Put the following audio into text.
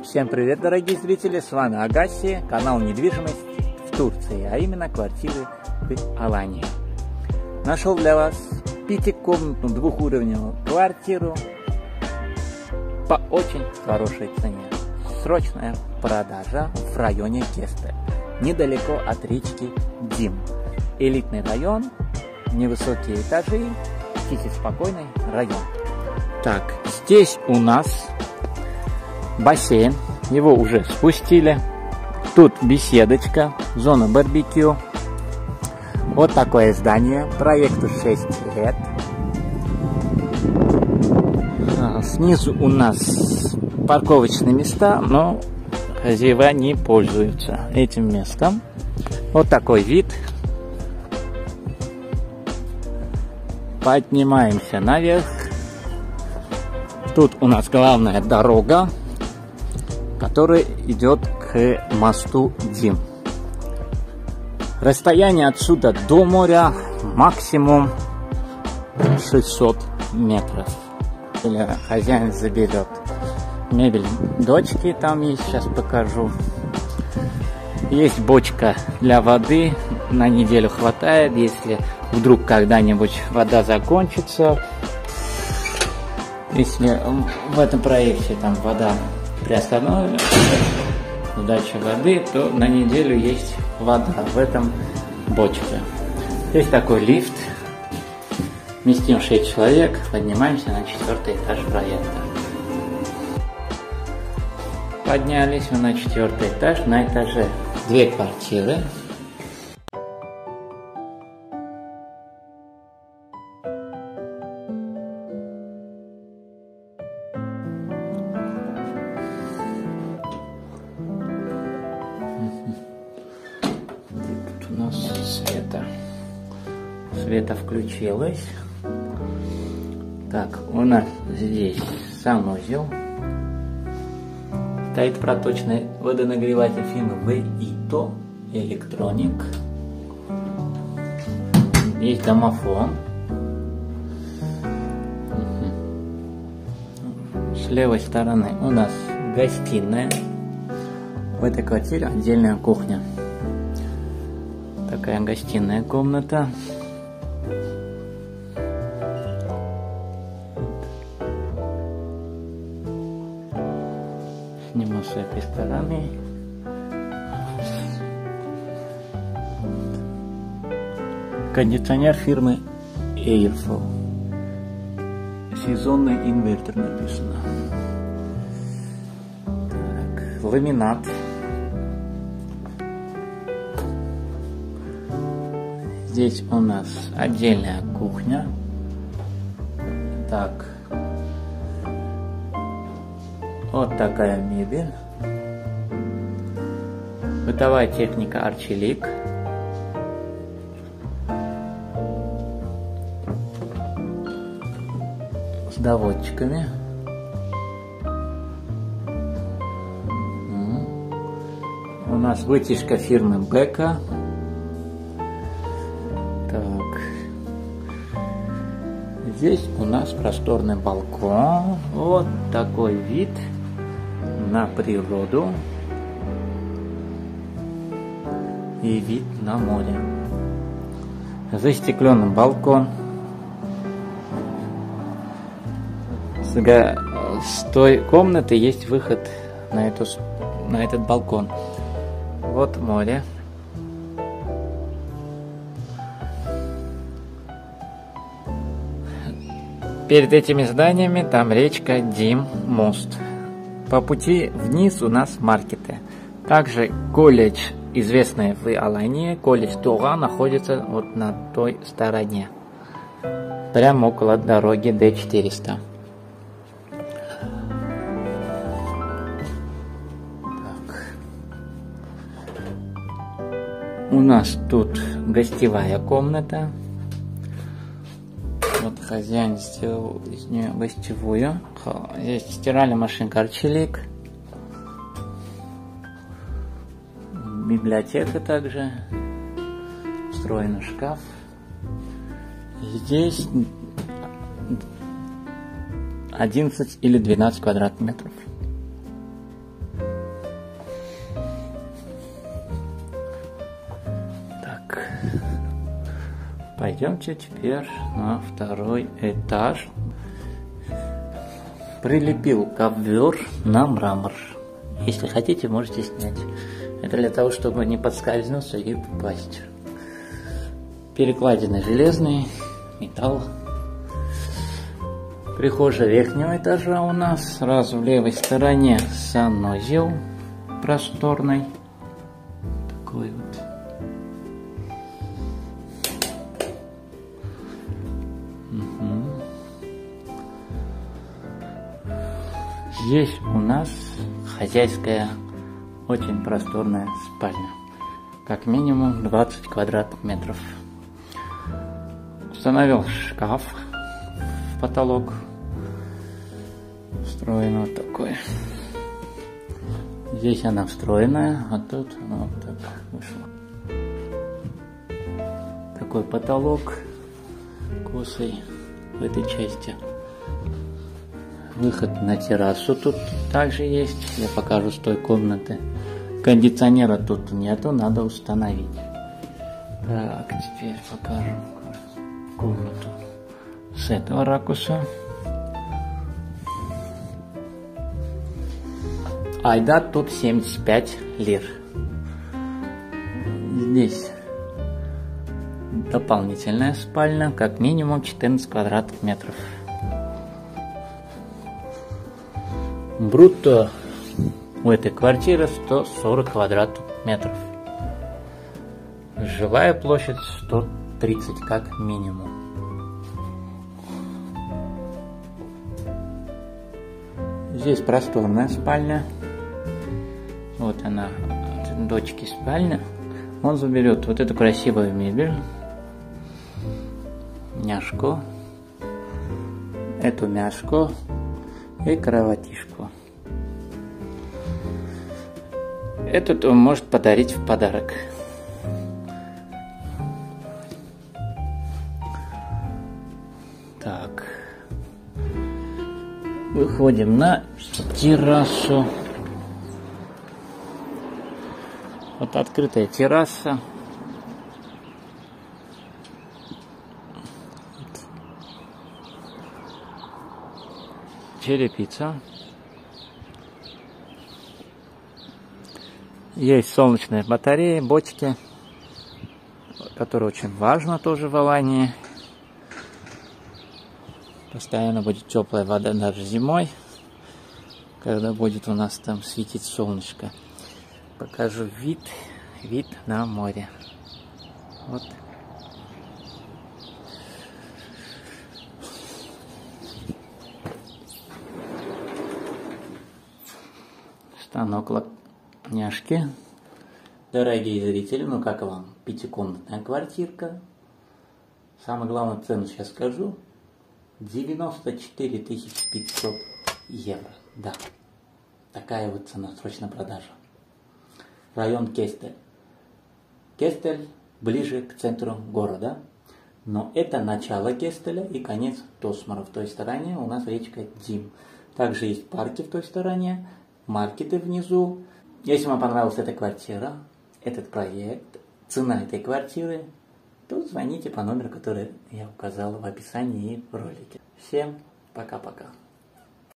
Всем привет, дорогие зрители, с вами Агаси, канал «Недвижимость в Турции», а именно квартиры в Алании. Нашел для вас пятикомнатную двухуровневую квартиру по очень хорошей цене. Срочная продажа в районе Кесте, недалеко от речки Дим. Элитный район, невысокие этажи, тихий, спокойный район. Так, здесь у нас бассейн, его уже спустили. Тут беседочка, зона барбекю. Вот такое здание, проекту 6 лет. Снизу у нас парковочные места, но хозяева не пользуются этим местом. Вот такой вид. Поднимаемся наверх. Тут у нас главная дорога, которая идет к мосту Дим. Расстояние отсюда до моря максимум 600 метров. Или хозяин заберет мебель дочки, там есть, сейчас покажу. Есть бочка для воды, на неделю хватает, если вдруг когда-нибудь вода закончится. Если в этом проекте там вода приостановится, сдача воды, то на неделю есть вода в этом бочке. Есть такой лифт, вместим 6 человек, поднимаемся на 4-й этаж проекта. Поднялись мы на 4-й этаж, на этаже 2 квартиры. У нас света включилась. Так, у нас здесь санузел. Стоит проточный водонагреватель фирмы Vito Electronic. Есть домофон. С левой стороны у нас гостиная. В этой квартире отдельная кухня. Такая гостиная комната. Сниму с этой стороны. Кондиционер фирмы Airflow. Сезонный инвертор написано. Так, ламинат. Здесь у нас отдельная кухня. Так. Вот такая мебель. Бытовая техника Arçelik. С доводчиками. У нас вытяжка фирмы Beko. Здесь у нас просторный балкон. Вот такой вид на природу и вид на море. Застекленный балкон. С той комнаты есть выход на этот балкон. Вот море. Перед этими зданиями там речка Дим, мост. По пути вниз у нас маркеты. Также колледж, известный в Алании, колледж Туга, находится вот на той стороне. Прямо около дороги Д400. Так. У нас тут гостевая комната. Вот хозяин сделал из нее гостевую. Здесь стиральная машинка Arçelik. Библиотека также. Встроенный шкаф. Здесь 11 или 12 квадратных метров. Пойдемте теперь на второй этаж. Прилепил ковер на мрамор. Если хотите, можете снять. Это для того, чтобы не подскользнуться и упасть. Перекладины железные, металл. Прихожая верхнего этажа у нас. Сразу в левой стороне санузел просторный. Такой вот. Здесь у нас хозяйская, очень просторная спальня. Как минимум 20 квадратных метров. Установил шкаф в потолок. Встроен вот такой. Здесь она встроенная, а тут она вот так вышла. Такой потолок косой в этой части. Выход на террасу тут также есть. Я покажу с той комнаты. Кондиционера тут нету, надо установить. Так, теперь покажу комнату с этого ракурса. Айдат тут 75 лир. Здесь дополнительная спальня, как минимум 14 квадратных метров. Брутто у этой квартиры 140 квадратных метров. Жилая площадь 130 как минимум. Здесь просторная спальня. Вот она, дочки спальня. Он заберет вот эту красивую мебель, няшку, эту мяшку и кроватишку. Этот он может подарить в подарок. Так. Выходим на террасу. Вот открытая терраса. Черепица. Есть солнечные батареи, бочки, которые очень важно тоже в Алании. Постоянно будет теплая вода даже зимой, когда будет у нас там светить солнышко. Покажу вид на море. Вот. Станок няшки. Дорогие зрители, ну как вам пятикомнатная квартирка? Самую главную цену сейчас скажу. 94 500 евро. Да. Такая вот цена, срочная продажа. Район Кестель. Кестель ближе к центру города. Но это начало Кестеля и конец Тосмара. В той стороне у нас речка Дим. Также есть парки в той стороне, маркеты внизу. Если вам понравилась эта квартира, этот проект, цена этой квартиры, то звоните по номеру, который я указал в описании и в ролике. Всем пока-пока.